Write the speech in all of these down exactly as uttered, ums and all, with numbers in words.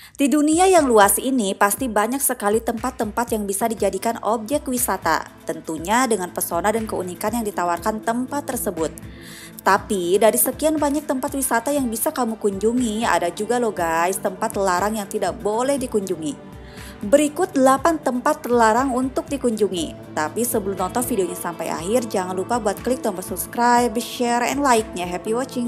Di dunia yang luas ini pasti banyak sekali tempat-tempat yang bisa dijadikan objek wisata, tentunya dengan pesona dan keunikan yang ditawarkan tempat tersebut. Tapi dari sekian banyak tempat wisata yang bisa kamu kunjungi, ada juga loh guys tempat terlarang yang tidak boleh dikunjungi. Berikut delapan tempat terlarang untuk dikunjungi. Tapi sebelum nonton videonya sampai akhir, jangan lupa buat klik tombol subscribe, share, and like-nya. Happy watching!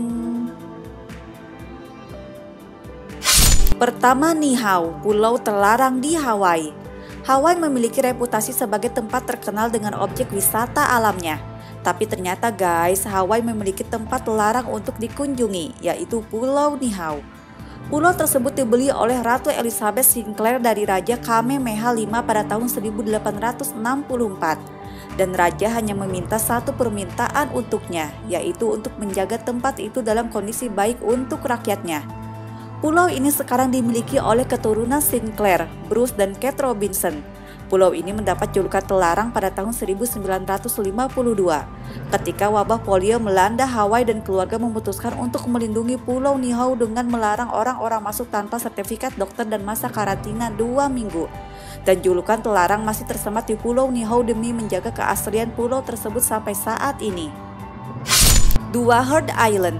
Pertama, Niihau, pulau terlarang di Hawaii. Hawaii memiliki reputasi sebagai tempat terkenal dengan objek wisata alamnya. Tapi ternyata guys, Hawaii memiliki tempat terlarang untuk dikunjungi, yaitu Pulau Niihau. Pulau tersebut dibeli oleh Ratu Elizabeth Sinclair dari Raja Kamehameha lima pada tahun seribu delapan ratus enam puluh empat. Dan Raja hanya meminta satu permintaan untuknya, yaitu untuk menjaga tempat itu dalam kondisi baik untuk rakyatnya. Pulau ini sekarang dimiliki oleh keturunan Sinclair, Bruce dan Kate Robinson. Pulau ini mendapat julukan terlarang pada tahun seribu sembilan ratus lima puluh dua, ketika wabah polio melanda Hawaii dan keluarga memutuskan untuk melindungi Pulau Niihau dengan melarang orang-orang masuk tanpa sertifikat dokter dan masa karantina dua minggu. Dan julukan terlarang masih tersemat di Pulau Niihau demi menjaga keaslian pulau tersebut sampai saat ini. Dua Heard Island.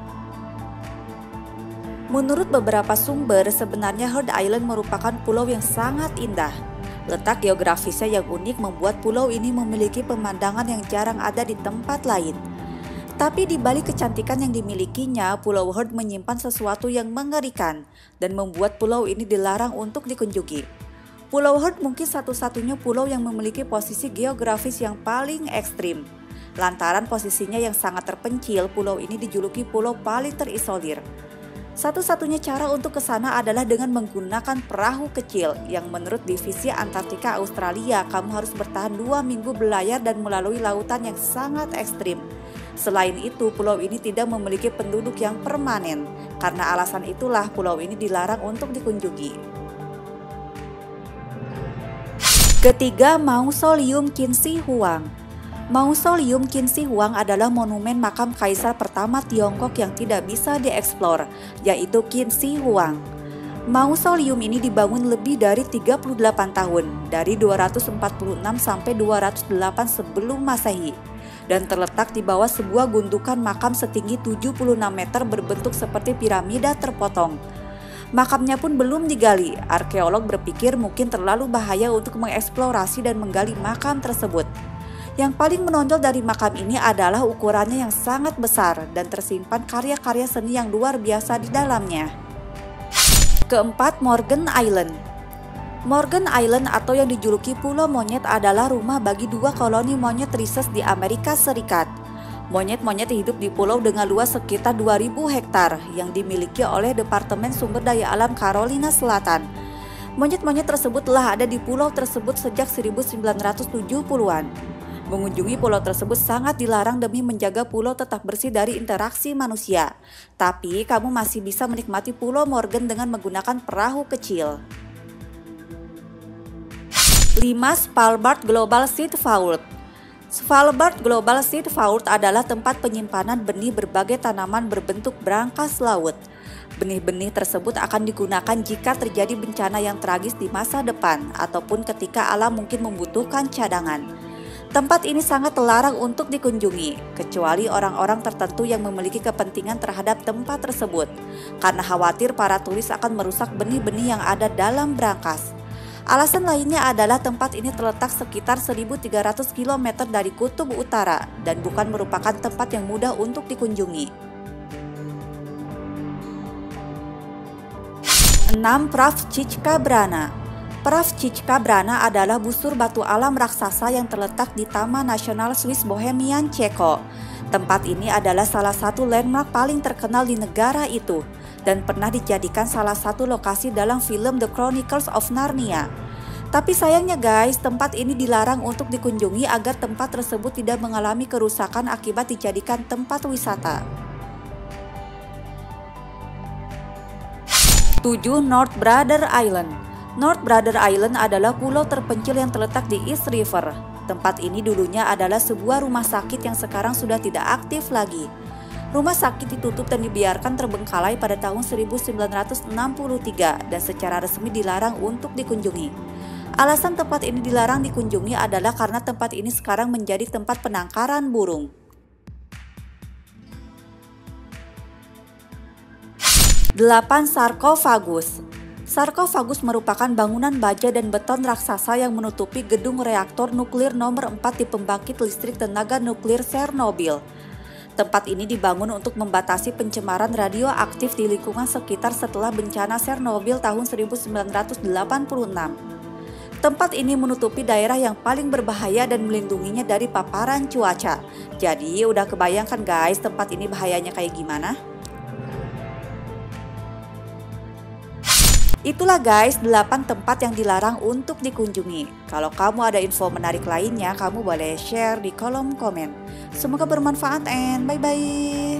Menurut beberapa sumber, sebenarnya Heard Island merupakan pulau yang sangat indah. Letak geografisnya yang unik membuat pulau ini memiliki pemandangan yang jarang ada di tempat lain. Tapi di balik kecantikan yang dimilikinya, Pulau Heard menyimpan sesuatu yang mengerikan dan membuat pulau ini dilarang untuk dikunjungi. Pulau Heard mungkin satu-satunya pulau yang memiliki posisi geografis yang paling ekstrim. Lantaran posisinya yang sangat terpencil, pulau ini dijuluki pulau paling terisolir. Satu-satunya cara untuk ke sana adalah dengan menggunakan perahu kecil yang menurut Divisi Antartika Australia kamu harus bertahan dua minggu berlayar dan melalui lautan yang sangat ekstrim. Selain itu, pulau ini tidak memiliki penduduk yang permanen. Karena alasan itulah pulau ini dilarang untuk dikunjungi. Ketiga, Mausoleum Qin Shi Huang. Mausoleum Qin Shi Huang adalah monumen makam kaisar pertama Tiongkok yang tidak bisa dieksplor, yaitu Qin Shi Huang. Mausoleum ini dibangun lebih dari tiga puluh delapan tahun, dari dua ratus empat puluh enam sampai dua ratus delapan sebelum Masehi, dan terletak di bawah sebuah gundukan makam setinggi tujuh puluh enam meter berbentuk seperti piramida terpotong. Makamnya pun belum digali. Arkeolog berpikir mungkin terlalu bahaya untuk mengeksplorasi dan menggali makam tersebut. Yang paling menonjol dari makam ini adalah ukurannya yang sangat besar dan tersimpan karya-karya seni yang luar biasa di dalamnya. Keempat, Morgan Island. Morgan Island atau yang dijuluki Pulau Monyet adalah rumah bagi dua koloni monyet riset di Amerika Serikat. Monyet-monyet hidup di pulau dengan luas sekitar dua ribu hektar yang dimiliki oleh Departemen Sumber Daya Alam Carolina Selatan. Monyet-monyet tersebut telah ada di pulau tersebut sejak seribu sembilan ratus tujuh puluhan. Mengunjungi pulau tersebut sangat dilarang demi menjaga pulau tetap bersih dari interaksi manusia. Tapi kamu masih bisa menikmati Pulau Morgan dengan menggunakan perahu kecil. lima. Svalbard Global Seed Vault. Svalbard Global Seed Vault adalah tempat penyimpanan benih berbagai tanaman berbentuk brankas laut. Benih-benih tersebut akan digunakan jika terjadi bencana yang tragis di masa depan ataupun ketika alam mungkin membutuhkan cadangan. Tempat ini sangat terlarang untuk dikunjungi, kecuali orang-orang tertentu yang memiliki kepentingan terhadap tempat tersebut, karena khawatir para turis akan merusak benih-benih yang ada dalam brankas. Alasan lainnya adalah tempat ini terletak sekitar seribu tiga ratus kilometer dari kutub utara dan bukan merupakan tempat yang mudah untuk dikunjungi. enam. Pravchicka-Brana. Pravchicka-Brana adalah busur batu alam raksasa yang terletak di Taman Nasional Swiss Bohemian Ceko. Tempat ini adalah salah satu landmark paling terkenal di negara itu dan pernah dijadikan salah satu lokasi dalam film The Chronicles of Narnia. Tapi sayangnya guys, tempat ini dilarang untuk dikunjungi agar tempat tersebut tidak mengalami kerusakan akibat dijadikan tempat wisata. tujuh. North Brother Island. North Brother Island adalah pulau terpencil yang terletak di East River. Tempat ini dulunya adalah sebuah rumah sakit yang sekarang sudah tidak aktif lagi. Rumah sakit ditutup dan dibiarkan terbengkalai pada tahun seribu sembilan ratus enam puluh tiga dan secara resmi dilarang untuk dikunjungi. Alasan tempat ini dilarang dikunjungi adalah karena tempat ini sekarang menjadi tempat penangkaran burung. delapan. Sarkofagus. Sarkofagus merupakan bangunan baja dan beton raksasa yang menutupi gedung reaktor nuklir nomor empat di pembangkit listrik tenaga nuklir Chernobyl. Tempat ini dibangun untuk membatasi pencemaran radioaktif di lingkungan sekitar setelah bencana Chernobyl tahun seribu sembilan ratus delapan puluh enam. Tempat ini menutupi daerah yang paling berbahaya dan melindunginya dari paparan cuaca. Jadi udah kebayangkan guys tempat ini bahayanya kayak gimana? Itulah guys delapan tempat yang dilarang untuk dikunjungi. Kalau kamu ada info menarik lainnya, kamu boleh share di kolom komen. Semoga bermanfaat and bye-bye.